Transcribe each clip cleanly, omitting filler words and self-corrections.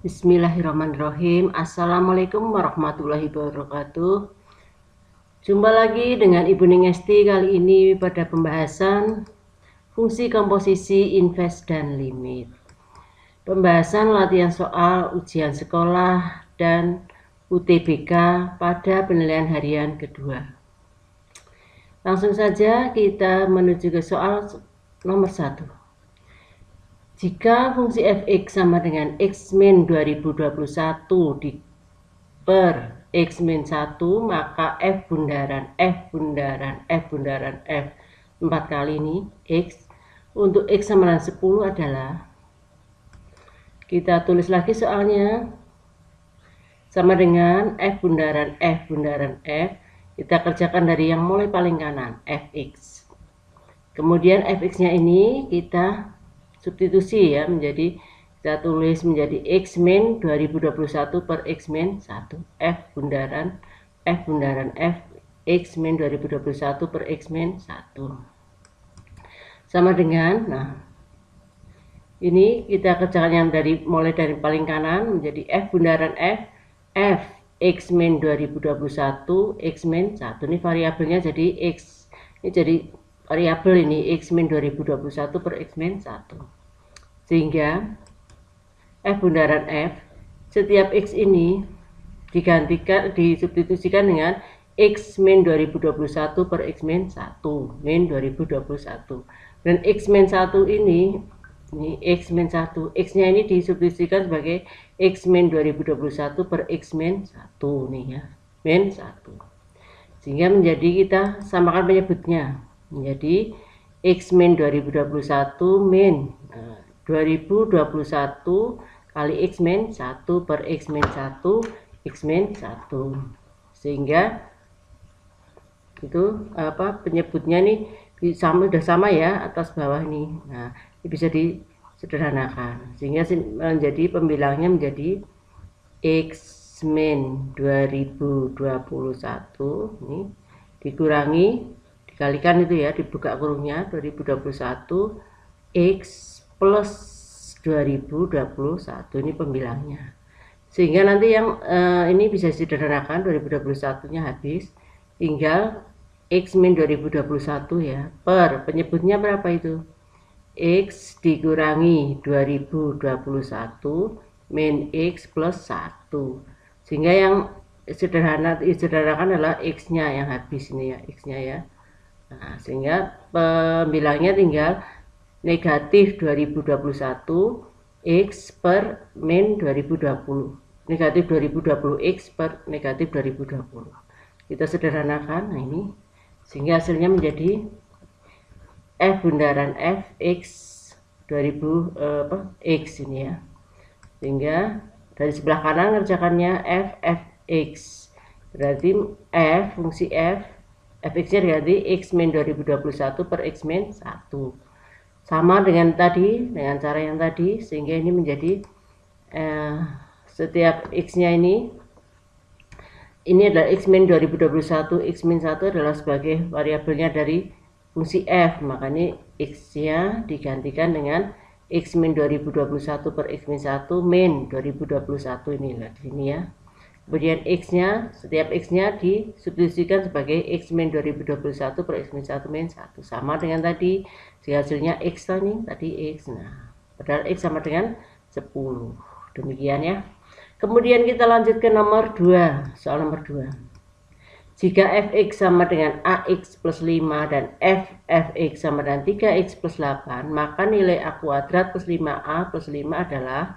Bismillahirrahmanirrahim. Assalamualaikum warahmatullahi wabarakatuh. Jumpa lagi dengan Ibu Ningesti kali ini pada pembahasan fungsi komposisi, invers, dan limit. Pembahasan latihan soal ujian sekolah dan UTBK pada penilaian harian kedua. Langsung saja kita menuju ke soal nomor 1. Jika fungsi fx sama dengan x min 2021 per x min 1, maka f bundaran f 4 kali ini x untuk x sama dengan 10 adalah, kita tulis lagi soalnya, sama dengan f bundaran f, kita kerjakan dari yang mulai paling kanan, fx. Kemudian fx nya ini kita substitusi ya, menjadi kita tulis menjadi x min 2021 per x min 1, f bundaran f x min 2021 per x min 1 sama dengan, nah ini kita kerjakan yang mulai dari paling kanan menjadi f bundaran f x min 2021 x min 1. Ini variabelnya jadi x, ini jadi variabel ini x min 2021 per x min 1, sehingga f bundaran f setiap x ini disubstitusikan dengan x min 2021 per x min 1 min 2021, dan x min 1 ini x min 1, x nya ini disubstitusikan sebagai x min 2021 per x min 1 nih ya, min 1, sehingga menjadi, kita samakan penyebutnya menjadi x min 2021 min 2021 kali x min 1 per x min 1 x min 1, sehingga itu penyebutnya nih sudah sama ya, atas bawah nih. Nah, ini bisa disederhanakan sehingga menjadi pembilangnya menjadi x min 2021 ini dikurangi, dikalikan itu ya, dibuka kurungnya 2021 x plus 2021, ini pembilangnya, sehingga nanti yang ini bisa disederhanakan, 2021 nya habis, tinggal x min 2021 ya, per penyebutnya berapa itu, x dikurangi 2021 min x plus 1, sehingga yang disederhanakan adalah x nya yang habis ini ya, x nya ya. Nah, sehingga pembilangnya tinggal negatif 2021 x per min 2020, negatif 2020 x per negatif 2020, kita sederhanakan. Nah ini sehingga hasilnya menjadi f bundaran f x 2000 x ini ya, sehingga dari sebelah kanan ngerjakannya f x, berarti f fungsi fx nya berarti x min 2021 per x min 1, sama dengan tadi, dengan cara yang tadi, sehingga ini menjadi setiap x nya ini adalah x min 2021, x min 1 adalah sebagai variabelnya dari fungsi f, makanya x nya digantikan dengan x min 2021 per x min 1 min 2021 ini di sini ya. Kemudian x nya, setiap x nya disubstitusikan sebagai x min 2021 per x min 1 min 1, sama dengan tadi, sehingga hasilnya x tadi x. Nah, padahal x sama dengan 10. Demikian ya. Kemudian kita lanjut ke nomor 2, soal nomor 2. Jika fx sama dengan ax plus 5 dan fx sama dengan 3x plus 8, maka nilai a kuadrat plus 5a plus 5 adalah,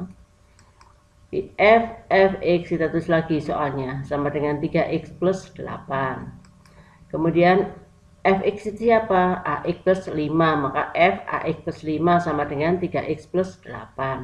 fx kita tulis lagi soalnya, sama dengan 3x plus 8. Kemudian fx itu siapa? Ax plus 5, maka f ax plus 5 sama dengan 3x plus 8.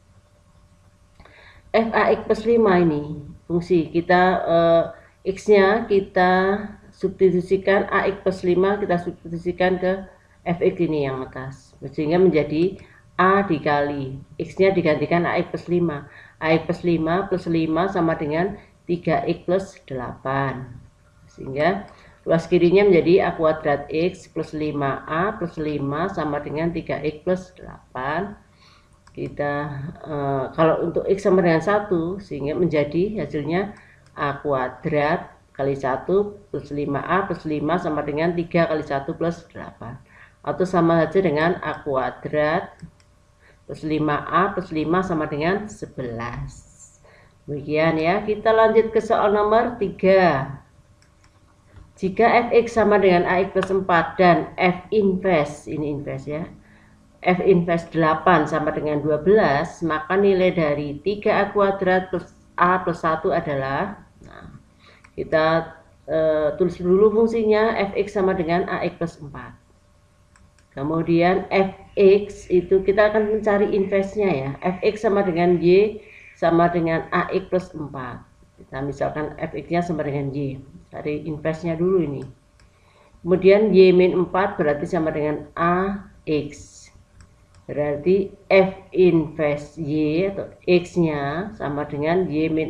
f ax plus 5 ini fungsi kita, x nya kita substitusikan, ax plus 5 kita substitusikan ke fx ini yang atas, sehingga menjadi a dikali x nya digantikan ax plus 5, ax plus 5 plus 5 sama dengan 3x plus 8, sehingga luas kirinya menjadi a kuadrat x plus 5a plus 5 sama dengan 3x plus 8. kita kalau untuk X sama dengan 1, sehingga menjadi hasilnya A kuadrat kali 1 plus 5A plus 5 sama dengan 3 kali 1 plus 8, atau sama saja dengan A kuadrat plus 5A plus 5 sama dengan 11. Demikian ya. Kita lanjut ke soal nomor 3. Jika fx sama dengan ax plus 4 dan f inverse, ini inverse ya, f inverse 8 sama dengan 12, maka nilai dari 3a kuadrat plus a plus 1 adalah, nah, kita tulis dulu fungsinya. Fx sama dengan ax plus 4. Kemudian fx itu kita akan mencari inverse-nya ya. Fx sama dengan y sama dengan ax plus 4. Kita misalkan fx-nya sama dengan y. Cari inverse-nya dulu ini. Kemudian y min 4 berarti sama dengan ax. Berarti f inverse y atau x-nya sama dengan y min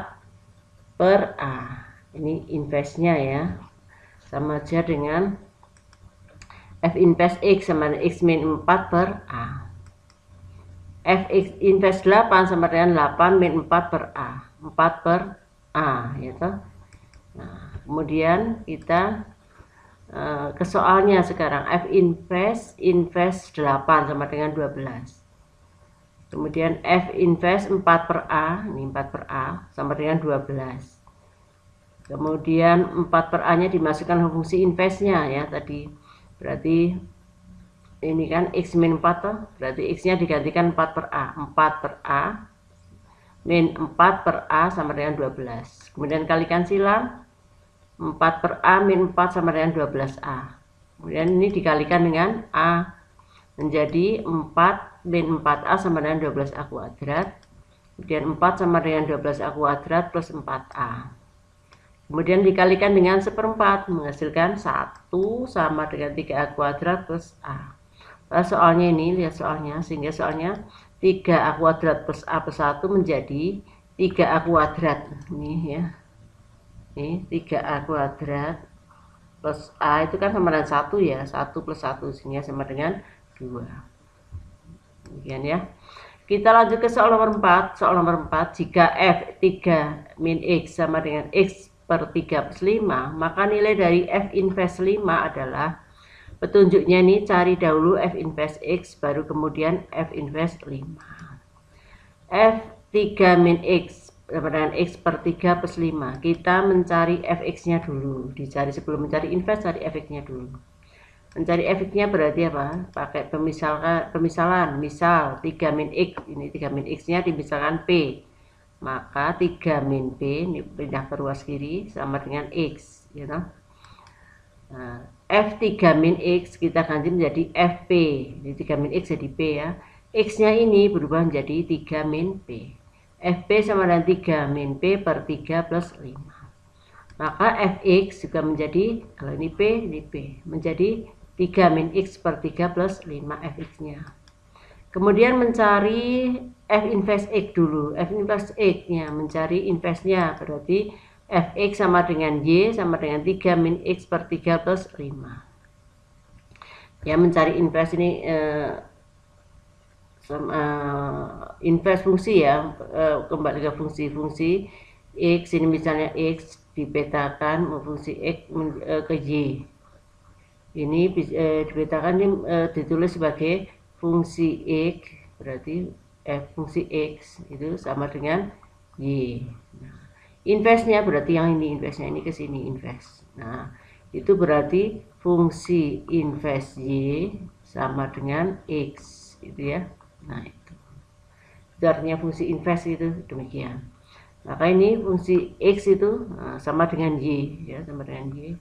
4 per a. Ini inverse-nya ya. Sama aja dengan f inverse x sama dengan x min 4 per a. Fx inverse 8 sama dengan 8 min 4 per a. 4 per a ya toh. Nah, kemudian kita ke soalnya sekarang. F inverse 8 sama dengan 12. Kemudian F inverse 4 per A, ini 4 per A sama dengan 12. Kemudian 4 per A nya dimasukkan ke fungsi inverse-nya ya tadi. Berarti ini kan X min 4 toh, berarti X nya digantikan 4 per A. 4 per A min 4 per A sama dengan 12. Kemudian kalikan silang, 4 per A min 4 sama dengan 12A. Kemudian ini dikalikan dengan A, menjadi 4 min 4A sama dengan 12A kuadrat. Kemudian 4 sama dengan 12A kuadrat plus 4A. Kemudian dikalikan dengan 1/4, menghasilkan 1 sama dengan 3A kuadrat plus A. Nah, soalnya ini, lihat soalnya, sehingga soalnya 3A kuadrat plus A plus 1 menjadi 3A kuadrat. Ini ya. Ini 3A kuadrat plus A itu kan sama dengan 1 ya. 1 plus 1 sehingga sama dengan 2. Demikian ya. Kita lanjut ke soal nomor 4. Soal nomor 4, jika f 3 min x sama dengan x per 3 plus 5, maka nilai dari f inverse 5 adalah, petunjuknya nih, cari dahulu f inverse x baru kemudian f inverse 5. F 3 min x sama dengan x per 3 plus 5. Kita mencari fx-nya dulu. Dicari sebelum mencari inverse, cari fx-nya dulu. Mencari fx-nya berarti apa? Pakai pemisalan. Misal 3 min x, ini 3 min x-nya dimisalkan p. Maka 3 min p, ini pindah ke ruas kiri, sama dengan x. Ya, nah, f3 min x kita ganti menjadi fp. Jadi 3 min x jadi p ya. X-nya ini berubah menjadi 3 min p. Fp sama dengan 3 min P per 3 plus 5. Maka Fx juga menjadi, kalau ini P, menjadi 3 min X per 3 plus 5 Fx-nya. Kemudian mencari F inverse X dulu. F inverse X-nya, mencari inverse-nya, berarti Fx sama dengan Y sama dengan 3 min X per 3 plus 5. Ya, mencari inverse ini inverse fungsi ya, kembali ke fungsi x, ini misalnya x dipetakan fungsi x ke y, ini dipetakan, ini ditulis sebagai fungsi x, berarti fungsi x itu sama dengan y. Nah, inverse-nya berarti yang ini, inverse-nya ini ke sini inverse. Nah, itu berarti fungsi inverse y sama dengan x, gitu ya. Nah, itu artinya fungsi inverse itu demikian. Maka ini fungsi x itu sama dengan y ya, sama dengan y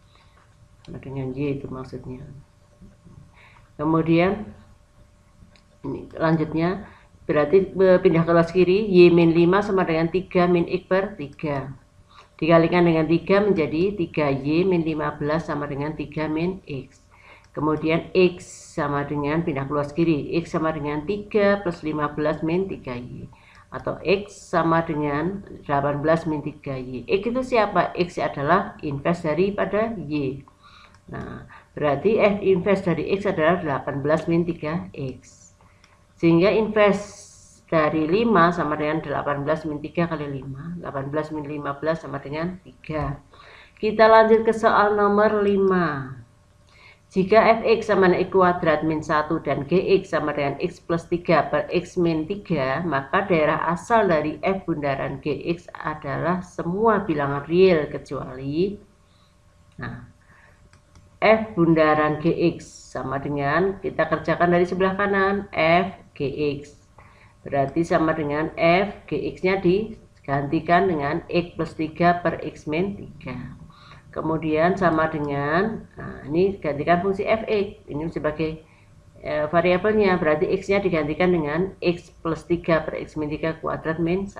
itu maksudnya. Kemudian ini lanjutnya, berarti pindah ke ruas kiri, y min 5 sama dengan 3 min x per 3. Dikalikan dengan 3 menjadi 3y min 15 sama dengan 3 min x. Kemudian x sama dengan, pindah ke luas kiri, x sama dengan 3 plus 15 min 3y. Atau x sama dengan 18 min 3y. X itu siapa? X adalah inverse daripada y. Nah, berarti f inverse dari x adalah 18 min 3x. Sehingga inverse dari 5 sama dengan 18 min 3 kali 5. 18 min 15 sama dengan 3. Kita lanjut ke soal nomor 5. Jika fx sama dengan x kuadrat min 1 dan gx sama dengan x plus 3 per x min 3, maka daerah asal dari f bundaran gx adalah semua bilangan real kecuali f bundaran gx sama dengan, kita kerjakan dari sebelah kanan, f gx. Berarti sama dengan f gx-nya digantikan dengan x plus 3 per x min 3. Kemudian sama dengan, ini gantikan fungsi fx, ini sebagai variabelnya, berarti x-nya digantikan dengan x plus 3 per x min 3 kuadrat min 1.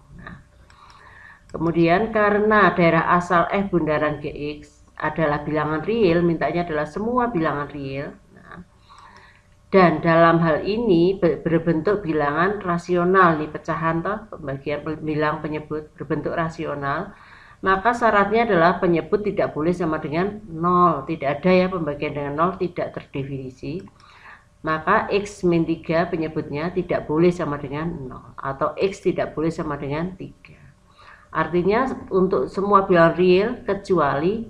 Kemudian karena daerah asal f bundaran gx adalah bilangan real, mintanya adalah semua bilangan real. Dan dalam hal ini berbentuk bilangan rasional, nih pecahan pembagian bilang penyebut berbentuk rasional. Maka syaratnya adalah penyebut tidak boleh sama dengan 0. Tidak ada ya pembagian dengan 0, tidak terdefinisi. Maka x min 3 penyebutnya tidak boleh sama dengan 0. Atau x tidak boleh sama dengan 3. Artinya untuk semua bilangan real kecuali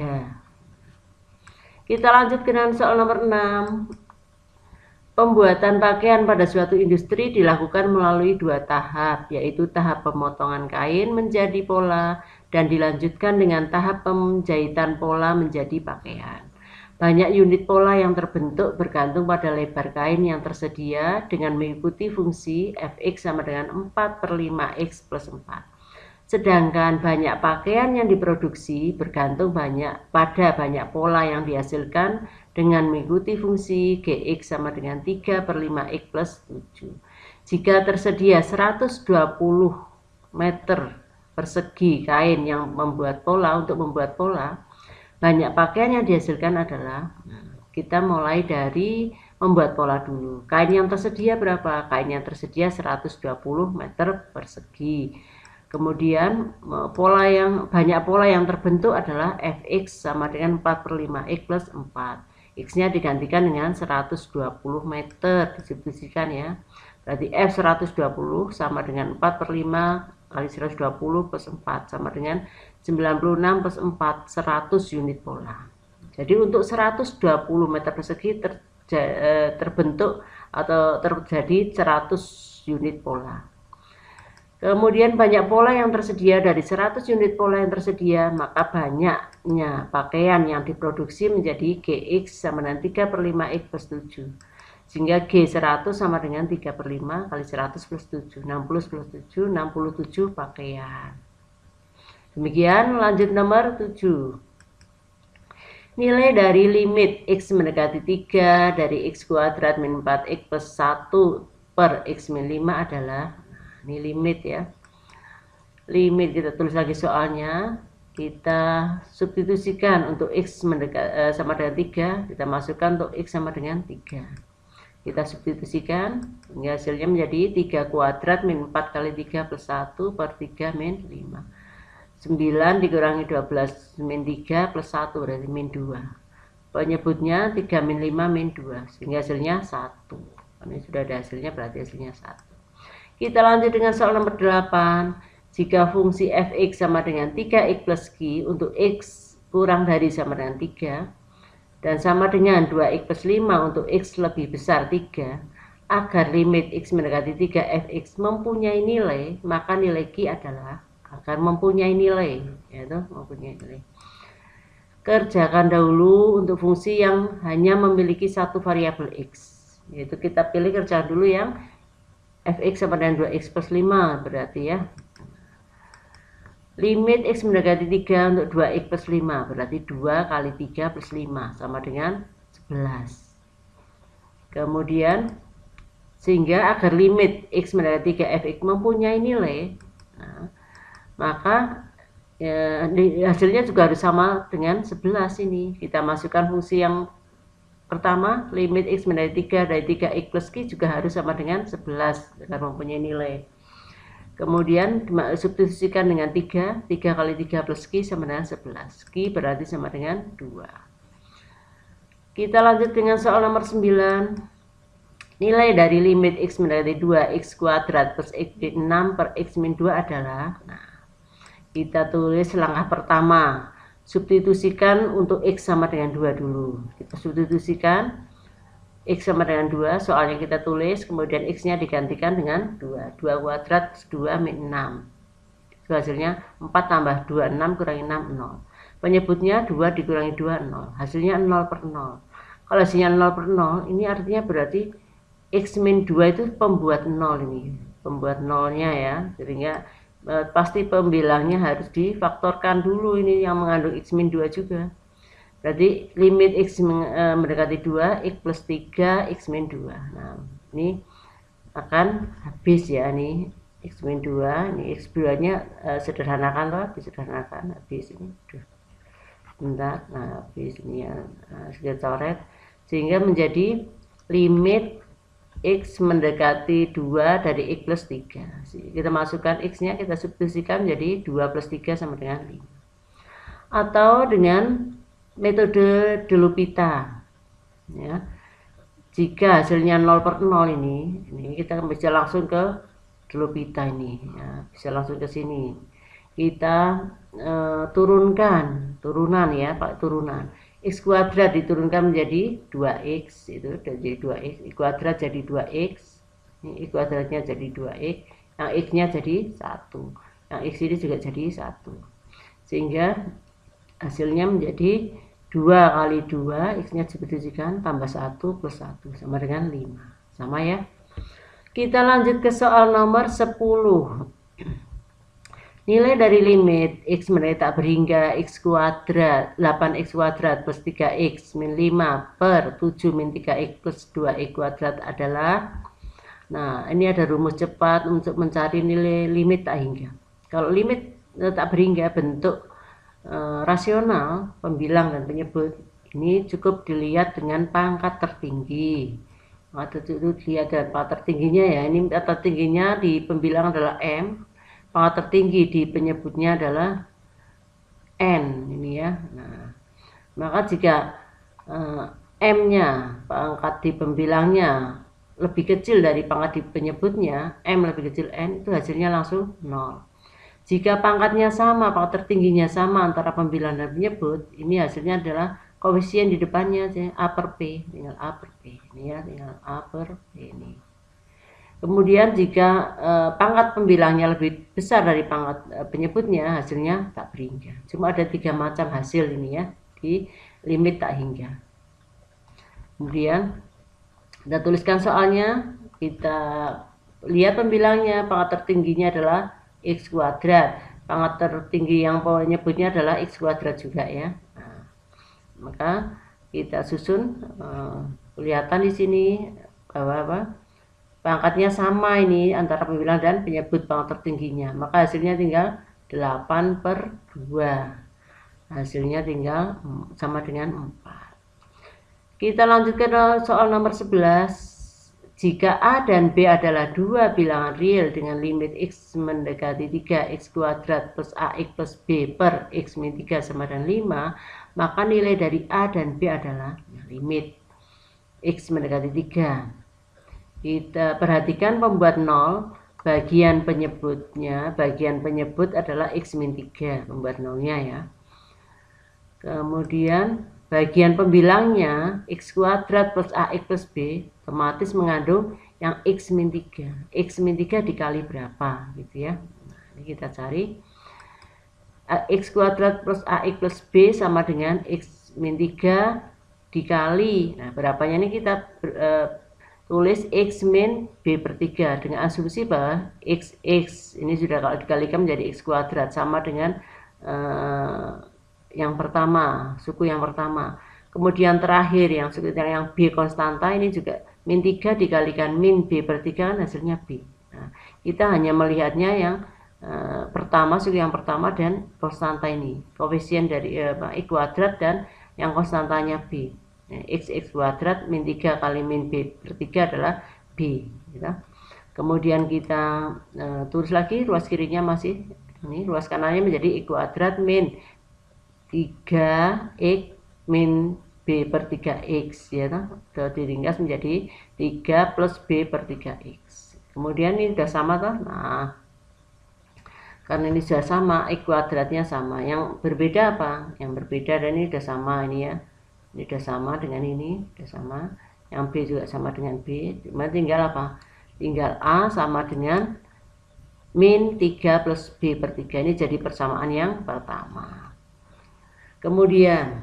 3. Kita lanjut dengan soal nomor 6. Pembuatan pakaian pada suatu industri dilakukan melalui 2 tahap, yaitu tahap pemotongan kain menjadi pola dan dilanjutkan dengan tahap penjahitan pola menjadi pakaian. Banyak unit pola yang terbentuk bergantung pada lebar kain yang tersedia dengan mengikuti fungsi fx sama dengan 4 per 5x plus 4. Sedangkan banyak pakaian yang diproduksi bergantung pada banyak pola yang dihasilkan dengan mengikuti fungsi gx sama dengan 3 per 5x plus 7. Jika tersedia 120 meter persegi kain yang membuat pola, banyak pakaian yang dihasilkan adalah, kita mulai dari membuat pola dulu. Kain yang tersedia berapa? Kain yang tersedia 120 meter persegi. Kemudian banyak pola yang terbentuk adalah fx sama dengan 4 per 5x plus 4. X-nya digantikan dengan 120 meter, disubstitusikan ya. Berarti F 120 sama dengan 4 per 5 kali 120 plus 4 sama dengan 96 plus 4, 100 unit pola. Jadi untuk 120 meter persegi terbentuk atau terjadi 100 unit pola. Kemudian banyak pola yang tersedia, dari 100 unit pola yang tersedia, maka banyaknya pakaian yang diproduksi menjadi gx sama dengan 3 per 5x plus 7. Sehingga G100 sama dengan 3 per 5 kali 100 plus 7, 60 plus 7, 67 pakaian. Demikian, lanjut nomor 7. Nilai dari limit x mendekati 3 dari x kuadrat min 4x plus 1 per x min 5 adalah, ini limit ya. Limit kita tulis lagi soalnya. Kita substitusikan untuk x sama dengan 3, kita masukkan untuk x sama dengan 3. Kita substitusikan hingga hasilnya menjadi 3 kuadrat min 4 kali 3 plus 1 per 3 min 5. 9 dikurangi 12 min 3 plus 1 berarti min 2. Penyebutnya 3 min 5 min 2 sehingga hasilnya 1. Ini sudah ada hasilnya, berarti hasilnya 1. Kita lanjut dengan soal nomor 8. Jika fungsi fx sama dengan 3x plus q untuk x kurang dari sama dengan 3 dan sama dengan 2x plus 5 untuk x lebih besar 3, agar limit x mendekati 3 fx mempunyai nilai, maka nilai q adalah akan mempunyai nilai, yaitu mempunyai nilai. Kerjakan dahulu untuk fungsi yang hanya memiliki satu variabel x, yaitu kita pilih kerjaan dulu yang fx sama dengan 2x plus 5, berarti ya limit x mendekati 3 untuk 2x plus 5, berarti 2 kali 3 plus 5 sama dengan 11. Kemudian sehingga agar limit x mendekati 3 fx mempunyai nilai, maka hasilnya juga harus sama dengan 11 ini. Kita masukkan fungsi yang pertama, limit x mendekati 3 dari 3x plus q juga harus sama dengan 11 agar mempunyai nilai. Kemudian substitusikan dengan 3 kali 3 plus q sama dengan 11. Q berarti sama dengan 2. Kita lanjut dengan soal nomor 9. nilai dari limit x mendekati 2 x kuadrat plus x min 6 per x min 2 adalah, nah, kita tulis langkah pertama, substitusikan untuk x sama dengan 2 dulu. Kita substitusikan x sama dengan 2, soalnya kita tulis, kemudian x-nya digantikan dengan 2. 2 kuadrat 2 min 6. Itu hasilnya 4 tambah 2, 6 kurangi 6, 0. Penyebutnya 2 dikurangi 2, 0. Hasilnya 0 per 0. Kalau hasilnya 0 per 0, ini artinya berarti x min 2 itu pembuat 0 ini. Pembuat 0-nya ya. Sehingga pasti pembilangnya harus difaktorkan dulu, ini yang mengandung x min 2 juga. Berarti limit x mendekati 2, x plus 3, x min 2. Nah, ini akan habis ya, ini x min 2, ini x 2-nya sederhanakan loh, disederhanakan, habis ini. Bentar, nah habis ini ya, sudah coret. Sehingga menjadi limit x mendekati 2 dari x plus 3. Kita masukkan x-nya, kita substitusikan jadi 2 plus 3 sama dengan 5. Atau dengan metode de L'Hopital. Ya. Jika hasilnya 0 per 0 ini kita bisa langsung ke de L'Hopital ini. Ya. Bisa langsung ke sini. Kita turunan ya, Pak, turunan. X kuadrat diturunkan menjadi 2x, itu jadi 2x, x kuadrat jadi 2x, ini x kuadratnya jadi 2x, yang x-nya jadi 1, yang x ini juga jadi 1, sehingga hasilnya menjadi 2 kali 2, x-nya substitusikan, tambah 1 plus 1 sama dengan 5, sama ya. Kita lanjut ke soal nomor 10. Nilai dari limit x mendekati tak berhingga x kuadrat 8x kuadrat plus 3x min 5 per 7 min 3x plus 2x kuadrat adalah, nah ini ada rumus cepat untuk mencari nilai limit tak hingga. Kalau limit tak berhingga bentuk rasional, pembilang dan penyebut, ini cukup dilihat dengan pangkat tertinggi. Itu dilihat dengan pangkat tertingginya ya, ini pangkat tertingginya di pembilang adalah m, pangkat tertinggi di penyebutnya adalah n ini ya. Nah, maka jika m-nya pangkat di pembilangnya lebih kecil dari pangkat di penyebutnya, m lebih kecil n, itu hasilnya langsung 0. Jika pangkatnya sama, pangkat tertingginya sama antara pembilang dan penyebut, ini hasilnya adalah koefisien di depannya a per p, tinggal a per p ini ya, tinggal a per p ini. Kemudian jika pangkat pembilangnya lebih besar dari pangkat penyebutnya, hasilnya tak berhingga. Cuma ada 3 macam hasil ini ya di limit tak hingga. Kemudian kita tuliskan soalnya, kita lihat pembilangnya, pangkat tertingginya adalah x kuadrat, pangkat tertinggi yang penyebutnya adalah x kuadrat juga ya. Nah, maka kita susun, kelihatan di sini bahwa pangkatnya sama ini antara pembilang dan penyebut pangkat tertingginya, maka hasilnya tinggal 8 per 2, hasilnya tinggal sama dengan 4. Kita lanjutkan soal nomor 11. Jika a dan b adalah 2 bilangan real dengan limit x mendekati 3x kuadrat plus ax plus b per x min 3 sama dengan 5, maka nilai dari a dan b adalah limit x mendekati 3. Kita perhatikan pembuat 0, bagian penyebutnya, bagian penyebut adalah x min 3, pembuat 0-nya ya. Kemudian bagian pembilangnya x kuadrat plus ax plus b otomatis mengandung yang x min 3. X min 3 dikali berapa gitu ya. Nah, ini kita cari. X kuadrat plus ax plus b sama dengan x min 3 dikali, nah berapanya ini kita tulis x min b per 3 dengan asumsi bahwa x ini sudah kalau dikalikan menjadi x kuadrat sama dengan yang pertama, suku yang pertama. Kemudian terakhir yang suku yang b konstanta ini juga min 3 dikalikan min b per 3 kan hasilnya b. Nah, kita hanya melihatnya yang pertama, suku yang pertama dan konstanta ini, koefisien dari x kuadrat dan yang konstantanya b. X kuadrat min 3 kali min b per 3 adalah b gitu. Kemudian kita tulis lagi ruas kirinya masih ini, ruas kanannya menjadi x kuadrat min 3x min B per 3X ya toh, diringkas menjadi 3 plus B per 3X. Kemudian ini sudah sama toh. Nah, karena ini sudah sama, X kuadratnya sama. Yang berbeda apa? Yang berbeda, dan ini sudah sama ini ya. Ini sudah sama dengan ini, sudah sama. Yang B juga sama dengan B. Cuma tinggal apa? Tinggal A sama dengan min 3 plus B per 3. Ini jadi persamaan yang pertama. Kemudian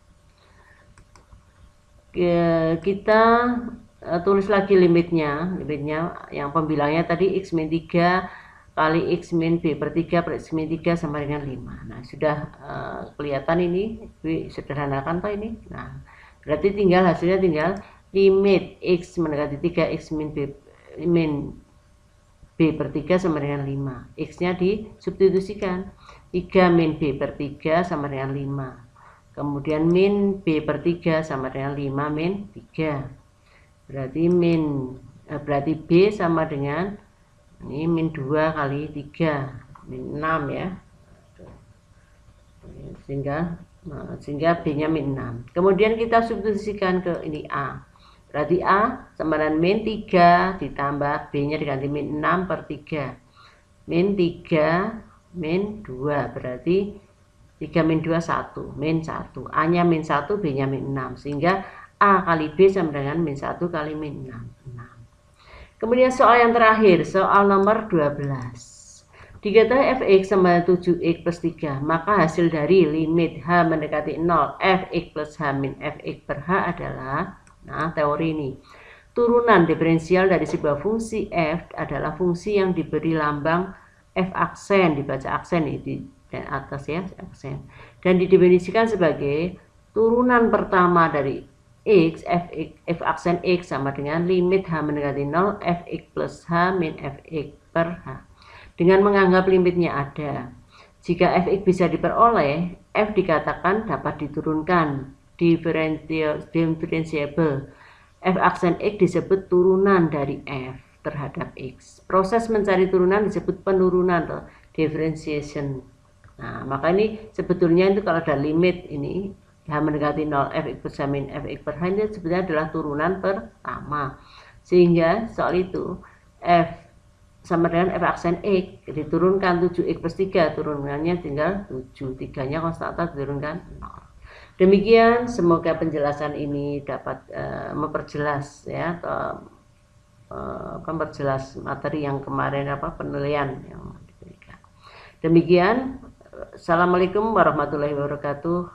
kita tulis lagi limitnya yang pembilangnya tadi X min 3 kali X min B per 3 per X min 3 sama dengan 5. Nah, sudah kelihatan ini, sederhanakan toh ini. Nah, berarti tinggal hasilnya tinggal limit X mendekati 3 X min B per 3 sama dengan 5. X nya disubstitusikan, 3 min B per 3 sama dengan 5. Kemudian min B per 3 sama dengan 5 min 3. Berarti B sama dengan ini min 2 kali 3, min 6 ya. Sehingga B nya min 6. Kemudian kita substitusikan ke ini A. Berarti A sama dengan min 3 ditambah B nya diganti min 6 per 3. Min 3 min 2 berarti 3 min 2 1, min 1. A nya min 1, B nya min 6. Sehingga A kali B sama dengan min 1 kali min 6. Kemudian soal yang terakhir, soal nomor 12. Diketahui fx sama 7x plus 3, maka hasil dari limit h mendekati 0 fx plus h min fx per h adalah, nah teori ini, turunan diferensial dari sebuah fungsi f adalah fungsi yang diberi lambang f aksen, dibaca aksen ini dan atas ya, aksen, dan didefinisikan sebagai turunan pertama dari x, f aksen x sama dengan limit h mendekati 0 fx plus h min fx per h, dengan menganggap limitnya ada. Jika fx bisa diperoleh, f dikatakan dapat diturunkan, differentiable. F aksen x disebut turunan dari f terhadap x. Proses mencari turunan disebut penurunan atau differentiation. Nah, maka ini sebetulnya itu kalau ada limit ini h mendekati 0 fx plus h min fx per h, ini sebenarnya adalah turunan pertama. Sehingga soal itu f sama dengan f aksen x diturunkan 7x plus 3, turunannya tinggal 7, 3 nya konstanta diturunkan 0. Demikian, semoga penjelasan ini dapat memperjelas ya, atau memperjelas materi yang kemarin penilaian yang diberikan. Demikian, assalamualaikum warahmatullahi wabarakatuh.